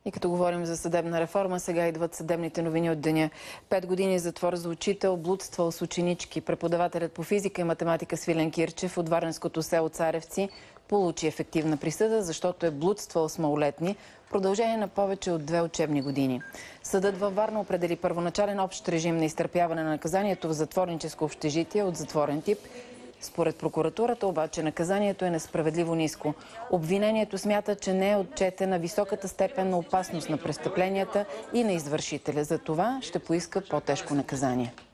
И като говорим за съдебна реформа, сега идват съдебните новини от деня. 5 години затвор за учител, блудствал с ученички. Преподавателят по физика и математика Свилен Кирчев от варненското село Царевци получи ефективна присъда, защото е блудствал с малолетни в продължение на повече от 2 учебни години. Съдът във Варна определи първоначален общ режим на изтърпяване на наказанието в затворническо общежитие от затворен тип. Според прокуратурата обаче наказанието е несправедливо ниско. Обвинението смята, че не е отчетена високата степен на опасност на престъпленията и на извършителя. За това ще поиска по-тежко наказание.